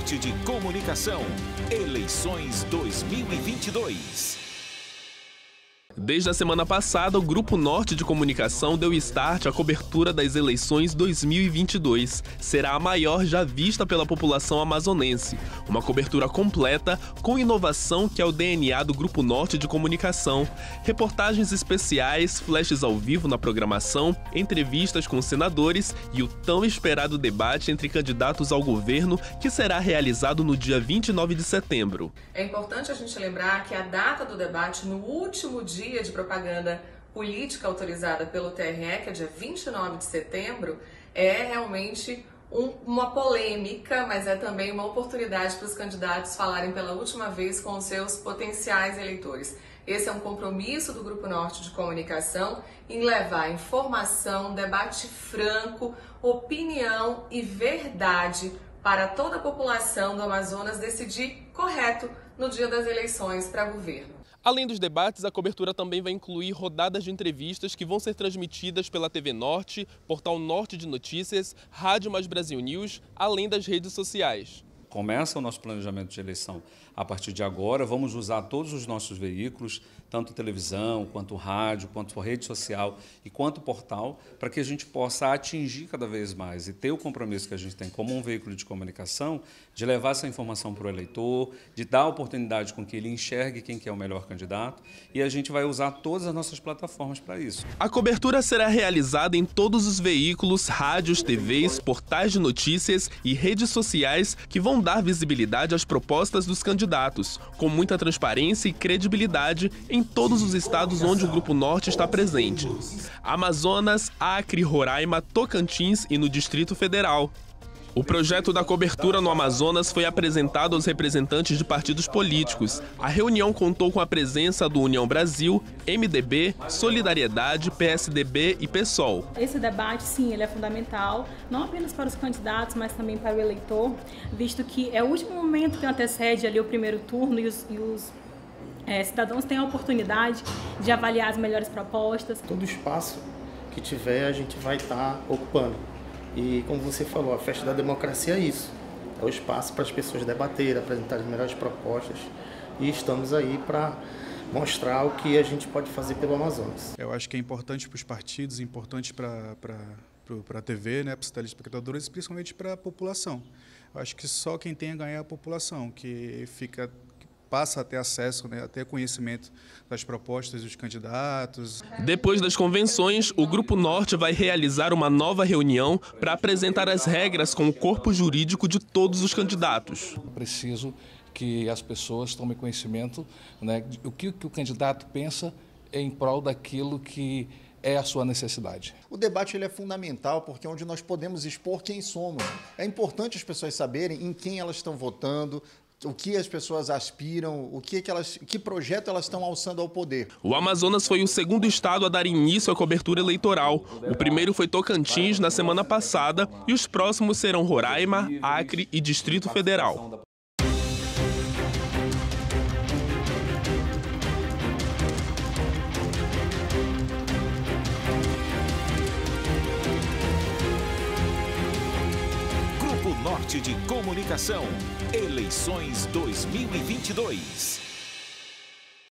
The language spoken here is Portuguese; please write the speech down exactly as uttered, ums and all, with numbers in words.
Norte de Comunicação. Eleições dois mil e vinte e dois. Desde a semana passada, o Grupo Norte de Comunicação deu start à cobertura das eleições dois mil e vinte e dois. Será a maior já vista pela população amazonense. Uma cobertura completa, com inovação que é o D N A do Grupo Norte de Comunicação. Reportagens especiais, flashes ao vivo na programação, entrevistas com senadores e o tão esperado debate entre candidatos ao governo, que será realizado no dia vinte e nove de setembro. É importante a gente lembrar que a data do debate, no último dia de propaganda política autorizada pelo T R E, que é dia vinte e nove de setembro, é realmente um, uma polêmica, mas é também uma oportunidade para os candidatos falarem pela última vez com os seus potenciais eleitores. Esse é um compromisso do Grupo Norte de Comunicação em levar informação, debate franco, opinião e verdade para toda a população do Amazonas decidir correto no dia das eleições para governo. Além dos debates, a cobertura também vai incluir rodadas de entrevistas que vão ser transmitidas pela T V Norte, Portal Norte de Notícias, Rádio Mais Brasil News, além das redes sociais. Começa o nosso planejamento de eleição a partir de agora. Vamos usar todos os nossos veículos, tanto televisão, quanto rádio, quanto rede social e quanto portal, para que a gente possa atingir cada vez mais e ter o compromisso que a gente tem como um veículo de comunicação de levar essa informação para o eleitor, de dar a oportunidade com que ele enxergue quem que é o melhor candidato, e a gente vai usar todas as nossas plataformas para isso. A cobertura será realizada em todos os veículos, rádios, T Vs, portais de notícias e redes sociais que vão dar visibilidade às propostas dos candidatos, com muita transparência e credibilidade em todos os estados onde o Grupo Norte está presente: Amazonas, Acre, Roraima, Tocantins e no Distrito Federal. O projeto da cobertura no Amazonas foi apresentado aos representantes de partidos políticos. A reunião contou com a presença do União Brasil, M D B, Solidariedade, P S D B e PSOL. Esse debate, sim, ele é fundamental, não apenas para os candidatos, mas também para o eleitor, visto que é o último momento que antecede ali o primeiro turno e os, e os é, cidadãos têm a oportunidade de avaliar as melhores propostas. Todo espaço que tiver, a gente vai estar ocupando. E como você falou, a festa da democracia é isso. É o espaço para as pessoas debaterem, apresentar as melhores propostas. E estamos aí para mostrar o que a gente pode fazer pelo Amazonas. Eu acho que é importante para os partidos, importante para a T V, né, para os telespectadores e principalmente para a população. Eu acho que só quem tem a ganhar é a população, que fica... passa a ter acesso, né, a ter conhecimento das propostas dos candidatos. Depois das convenções, o Grupo Norte vai realizar uma nova reunião para apresentar as regras com o corpo jurídico de todos os candidatos. Preciso que as pessoas tomem conhecimento, né, do que, que o candidato pensa em prol daquilo que é a sua necessidade. O debate ele é fundamental porque é onde nós podemos expor quem somos. É importante as pessoas saberem em quem elas estão votando, o que as pessoas aspiram, o que, que, elas, que projeto elas estão alçando ao poder. O Amazonas foi o segundo estado a dar início à cobertura eleitoral. O primeiro foi Tocantins na semana passada e os próximos serão Roraima, Acre e Distrito Federal. Grupo Norte de Comunicação. Eleições dois mil e vinte e dois.